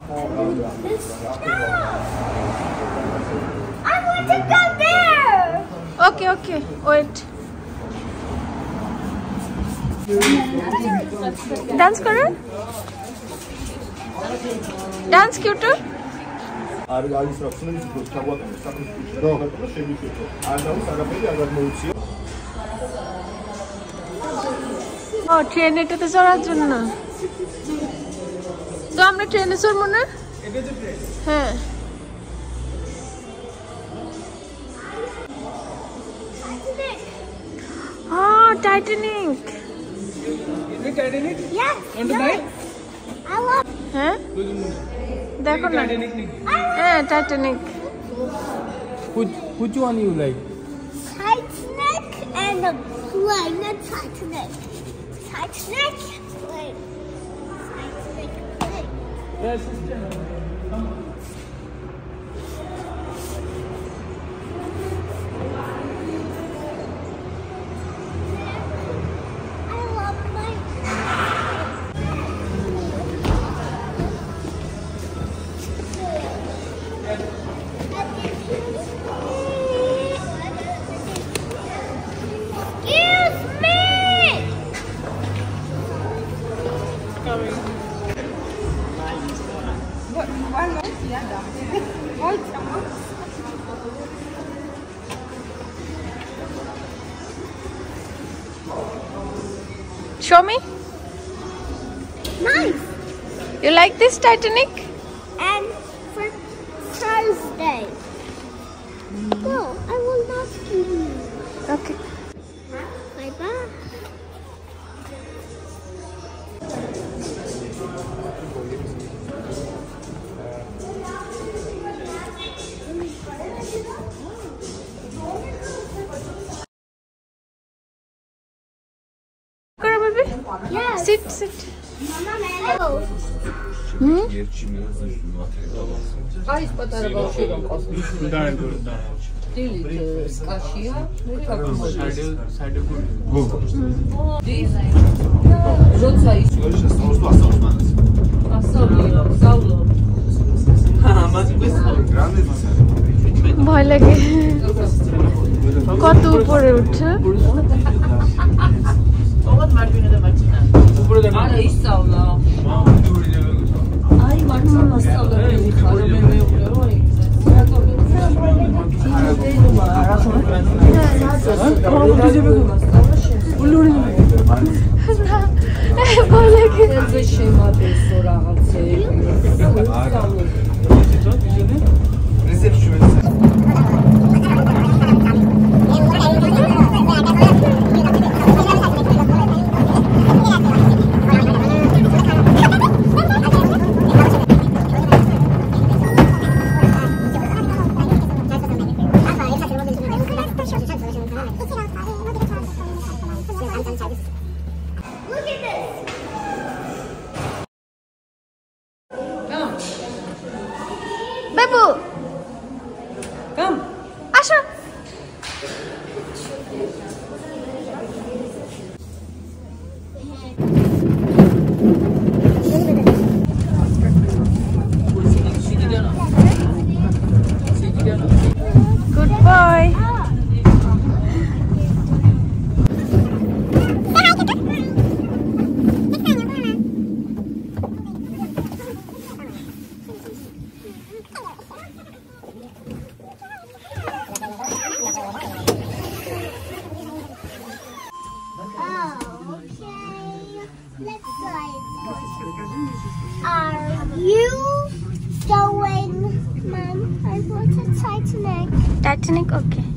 I want to go there. Okay, okay. Wait. Dance करो. Dance क्यों तो? Oh, train it to চড়ার জন্য. তো আমরা ট্রেনে চড়বো না? হ্যাঁ. Oh, Titanic. Is it Titanic? Yes. Want to buy? I love. হ্যাঁ? দেখো না. হ্যাঁ, Titanic. Which one you like? Titanic and the plane. The Titanic. Titanic. Plane. Titanic. Plane. Yes, sister. Come on. I love my. Excuse me. Show me. Nice. You like this Titanic? And for Thursday. No, I will not give you. Okay. Bye bye. Karo baby. Yes. Sit, sit. Hello. Այս պատարաբաշիրոն կասում։ Դիլի սկաշիա, Ժոցայի։ Սավլո։ ভয় লাগে কত উপরে উঠছে Արա իսավլա։ Այ մարդան աստավլա։ Look at this. Babu, Come. আসো Good boy. Are you going, Mom? I want a Titanic. Titanic, okay.